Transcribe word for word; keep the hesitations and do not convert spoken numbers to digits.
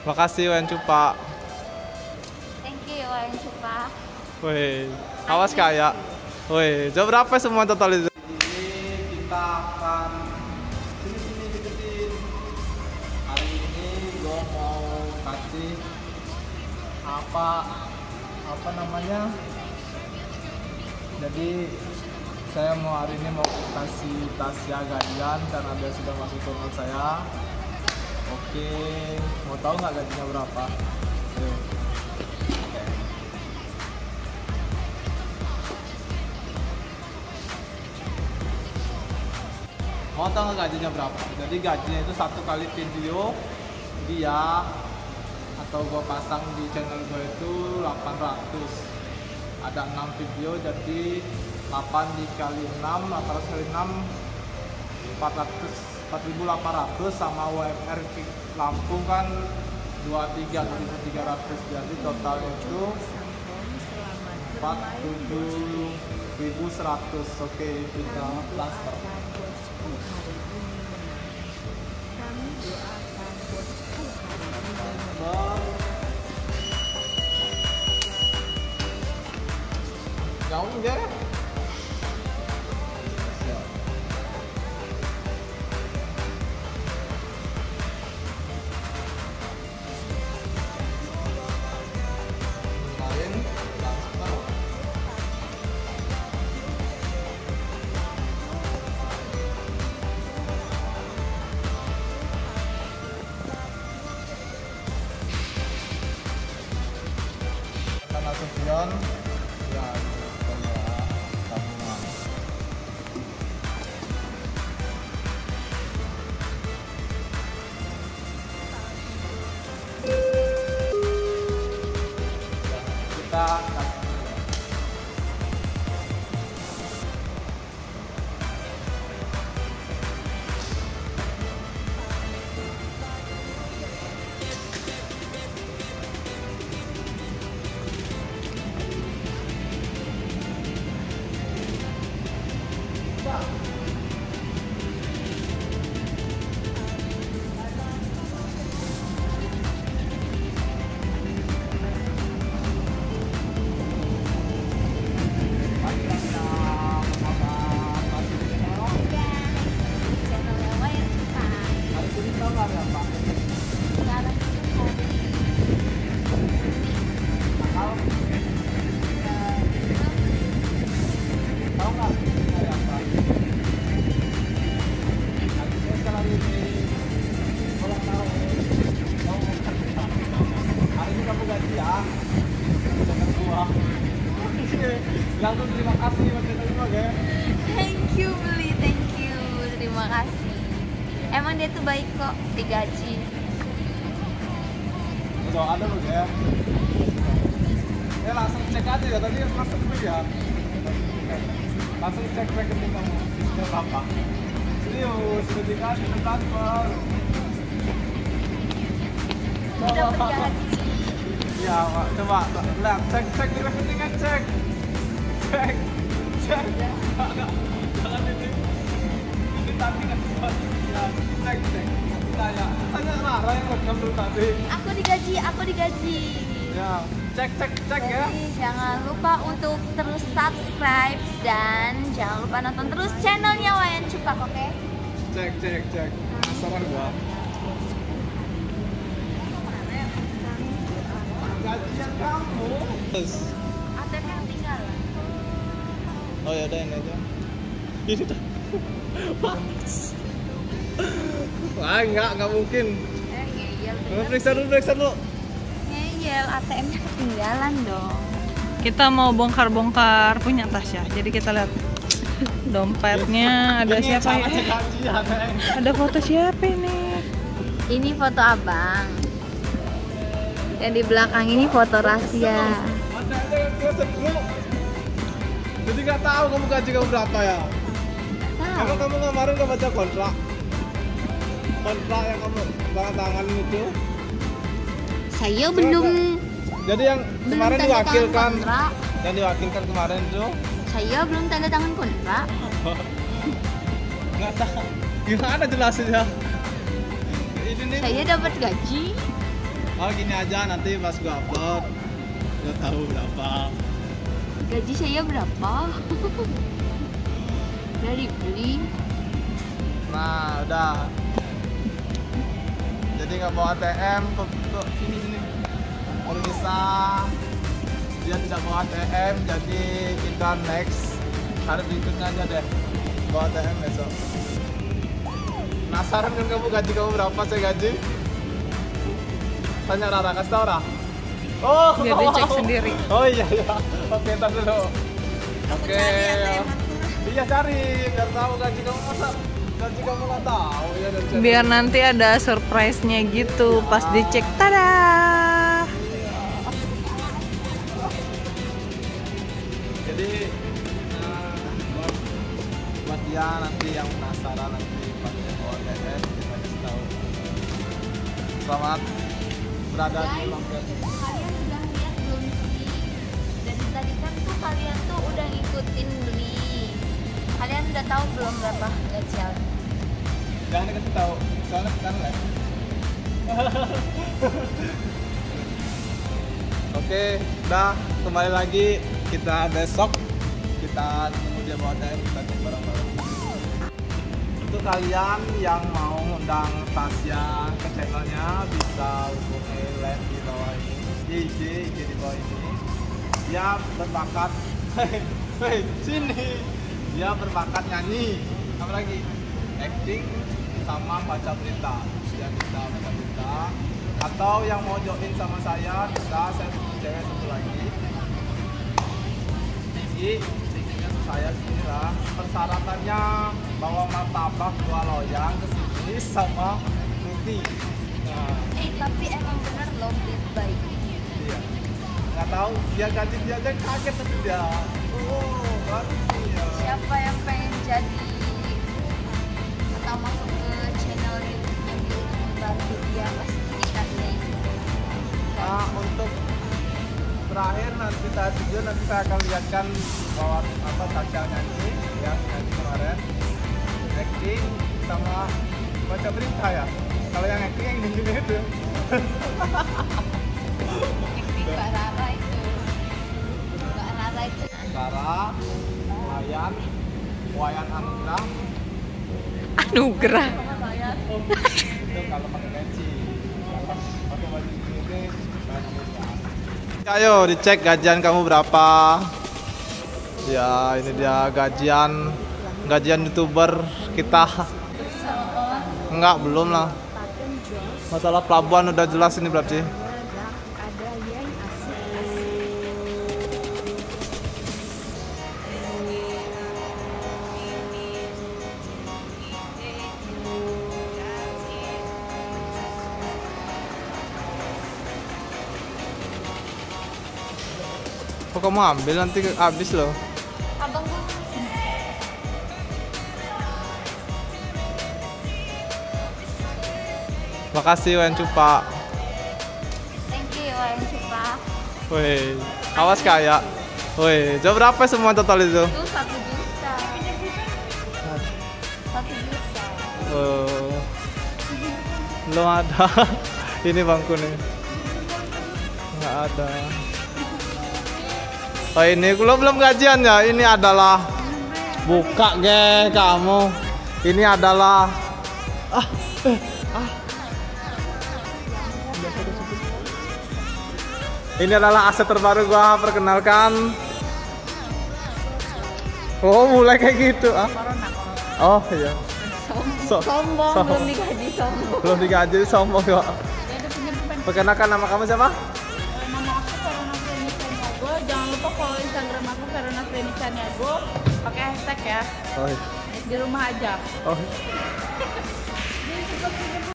Makasih Wen Cupa. Thank you Wen Cupa. Wih, awas kayak. Wih, jam berapa semua total itu? Ini kita akan sini sini deketin. Hari ini gue mau kasih apa apa namanya? Jadi saya mau hari ini mau kasih Tasya gajian karena dia sudah masuk turun saya. Oke, mau tahu nggak gajinya berapa? Ayo. Mau tahu nggak gajinya berapa? Jadi gajinya itu satu kali video dia atau gua pasang di channel gue itu delapan ratus. Ada enam video jadi delapan dikali enam, delapan ratus kali enam, empat ratus, empat ribu delapan ratus sama U M R Lampung kan dua puluh tiga ribu tiga ratus. Jadi total itu empat puluh tujuh ribu seratus. Oke, kita plaster. Jauh enggak ya? Nasution ya tabungan. Kita langsung terima kasih Mas Terima ya. Thank you Beli, thank you. Terima kasih. Emang dia tuh baik kok, digaji. Udah ada loh ya. Ya langsung cek aja ya tadi langsung gue ya. Langsung cek rekening kamu. Sudah berapa? Serius, sudah dikasih transfer. Udah berjalan. Ya, Pak. Coba lihat, cek cek di rekeningnya, cek. Cek. Cek. Jangan ini. Ini tadi kan ya, cek cek. Tanya, tanya Rara yang rekam dulu tadi. Aku digaji, aku digaji. Ya, cek cek cek ya. Jadi jangan lupa untuk terus subscribe dan jangan lupa nonton terus channelnya Wayan Cupak, oke? Okay? Cek cek cek. Penasaran gua. Gajian kamu. Terus. A T M yang tinggal. Oh ya udah ini aja. Ini tuh. Wah enggak enggak mungkin. Eh, ngeyel. Mau periksa dulu periksa dulu. Ngeyel, A T M-nya ketinggalan dong. Kita mau bongkar-bongkar punya Tasya. Jadi kita lihat dompetnya ada siapa ya? Ada foto siapa ini? Ini foto abang. Yang di belakang ini foto rahasia. Jadi nggak tahu kamu gaji kamu berapa ya? Tahu. Emang kamu kemarin nggak baca kontrak? Kontrak yang kamu tanda tangan itu? Saya belum. Jadi yang belum kemarin tanda tangan diwakilkan, kontrak. yang diwakilkan kemarin itu? Saya belum tanda tangan kontrak. Nggak tahu. Gimana jelasinnya? Ini nih. Saya dapat gaji. Oh gini aja, nanti pas gua upload lo tahu berapa. Gaji saya berapa? Udah dibeli. Nah udah. Jadi nggak bawa A T M, tuh, tuh sini sini. Baru bisa. Dia tidak bawa A T M, jadi kita next hari berikutnya aja deh. Bawa A T M besok. Penasaran kan kamu gaji kamu berapa saya gaji? Tanya Rara, kasih tau Rara. Oh, Biar dia cek sendiri. Oh iya iya. Oke, tar dulu. Oke. Iya cari, biar tahu gaji kamu masa gaji kamu nggak tahu ya. Dan Biar nanti ada surprise-nya gitu pas dicek. Tada. Jadi nah, buat, buat dia nanti yang penasaran nanti pas O T S kita kasih tahu. Selamat berada di Mampir. Kalian udah lihat belum sih? Dari tadi kan tuh kalian tuh udah ngikutin beli. Kalian udah tahu belum berapa gajian? Jangan dikasih tahu, soalnya sekarang lah. Oke, udah kembali lagi kita besok kita ketemu dia bawa teh kita cek bareng-bareng. Untuk kalian yang mau undang Tasya ke channelnya bisa hubungi link di bawah ini, di I G, I G di bawah ini. Dia berbakat, hei sini, dia berbakat nyanyi, apa lagi, acting sama baca berita. Dia bisa baca berita. Atau yang mau join sama saya bisa, saya punya cewek satu lagi. Tinggi, tingginya saya sini lah. Persyaratannya bawa martabak dua loyang ke sini sama roti. Nah, Eh tapi emang bener loh Blit baik. iya. Nggak tahu, dia gaji dia aja kaget tapi dia. Oh, baru dia. Siapa yang pengen jadi atau masuk ke channel YouTube-nya Blit bantu dia pasti dikasih. Nah, untuk terakhir nanti saat video nanti saya akan lihatkan bahwa apa Tasya nyanyi yang nyanyi kemarin acting sama baca berita ya. Kalau yang acting yang gini itu Acting Mbak Rara itu. Mbak Rara itu. Rara, Wayan, Wayan Anugrah Anugerah. itu kalau pakai peci, kalau pakai baju ini Wayan Anugrah. Ayo dicek gajian kamu berapa? Ya ini dia gajian gajian youtuber kita. Enggak belum lah. Masalah pelabuhan udah jelas ini berarti. Kok kamu ambil nanti habis loh. Abang gue. Makasih Wen Cupa. Thank you Wayan Cupa. Woi, awas kayak. Woi, jawab berapa semua total itu? Itu satu juta. Satu juta. Oh, belum ada. Ini bangku nih. Nggak ada. Oh ini kalau belum gajian ya. Ini adalah buka ge kamu. Ini adalah ah eh, ah. Ini adalah aset terbaru gua, perkenalkan. Oh mulai kayak gitu ah. Oh iya. So- Sombong, so- belum digaji sombong. belum digaji sombong kok. Perkenalkan nama kamu siapa? Nama aku Verona Freni Caniago. Jangan lupa follow Instagram aku Verona Freni Caniago. Pakai hashtag ya. Oh, iya. Di rumah aja. oh.